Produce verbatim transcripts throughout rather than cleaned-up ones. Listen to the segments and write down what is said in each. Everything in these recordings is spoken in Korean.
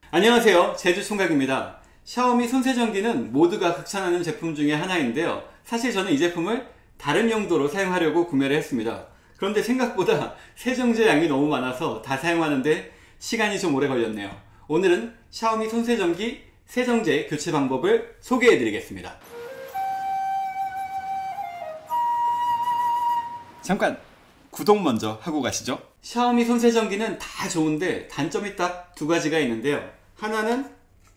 안녕하세요, 제주총각입니다. 샤오미 손세정기는 모두가 극찬하는 제품 중에 하나인데요. 사실 저는 이 제품을 다른 용도로 사용하려고 구매를 했습니다. 그런데 생각보다 세정제 양이 너무 많아서 다 사용하는데 시간이 좀 오래 걸렸네요. 오늘은 샤오미 손세정기 세정제 교체 방법을 소개해 드리겠습니다. 잠깐 구독 먼저 하고 가시죠. 샤오미 손세정기는 다 좋은데 단점이 딱 두 가지가 있는데요. 하나는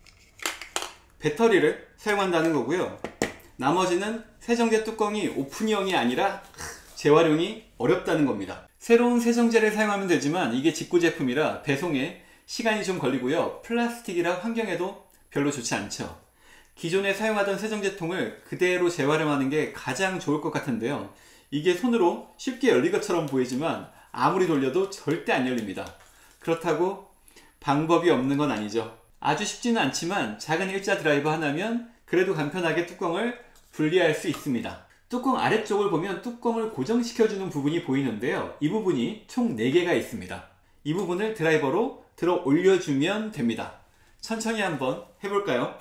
배터리를 사용한다는 거고요. 나머지는 세정제 뚜껑이 오픈형이 아니라 재활용이 어렵다는 겁니다. 새로운 세정제를 사용하면 되지만 이게 직구 제품이라 배송에 시간이 좀 걸리고요. 플라스틱이라 환경에도 별로 좋지 않죠. 기존에 사용하던 세정제통을 그대로 재활용하는 게 가장 좋을 것 같은데요. 이게 손으로 쉽게 열릴 것처럼 보이지만 아무리 돌려도 절대 안 열립니다. 그렇다고 방법이 없는 건 아니죠. 아주 쉽지는 않지만 작은 일자 드라이버 하나면 그래도 간편하게 뚜껑을 분리할 수 있습니다. 뚜껑 아래쪽을 보면 뚜껑을 고정시켜주는 부분이 보이는데요. 이 부분이 총 네 개가 있습니다. 이 부분을 드라이버로 들어 올려주면 됩니다. 천천히 한번 해볼까요?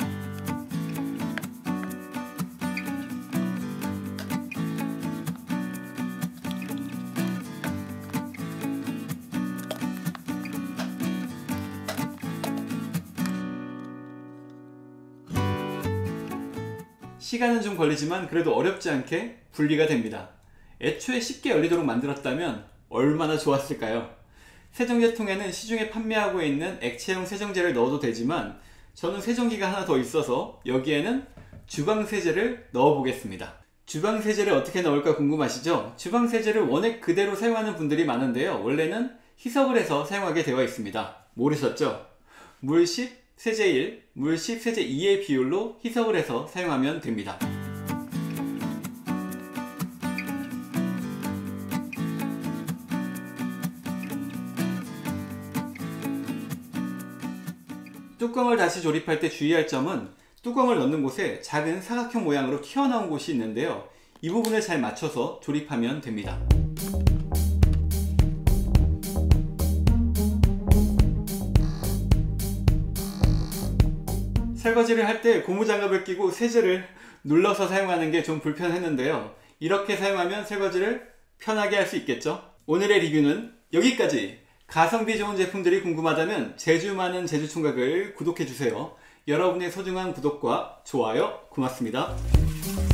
시간은 좀 걸리지만 그래도 어렵지 않게 분리가 됩니다. 애초에 쉽게 열리도록 만들었다면 얼마나 좋았을까요? 세정제통에는 시중에 판매하고 있는 액체형 세정제를 넣어도 되지만 저는 세정기가 하나 더 있어서 여기에는 주방세제를 넣어 보겠습니다. 주방세제를 어떻게 넣을까 궁금하시죠? 주방세제를 원액 그대로 사용하는 분들이 많은데요. 원래는 희석을 해서 사용하게 되어 있습니다. 모르셨죠? 물 십, 세제 일, 물 십, 세제 이의 비율로 희석을 해서 사용하면 됩니다. 뚜껑을 다시 조립할 때 주의할 점은 뚜껑을 넣는 곳에 작은 사각형 모양으로 튀어나온 곳이 있는데요. 이 부분을 잘 맞춰서 조립하면 됩니다. 설거지를 할 때 고무장갑을 끼고 세제를 눌러서 사용하는 게 좀 불편했는데요. 이렇게 사용하면 설거지를 편하게 할 수 있겠죠? 오늘의 리뷰는 여기까지! 가성비 좋은 제품들이 궁금하다면 제주 많은 제주총각을 구독해주세요. 여러분의 소중한 구독과 좋아요 고맙습니다.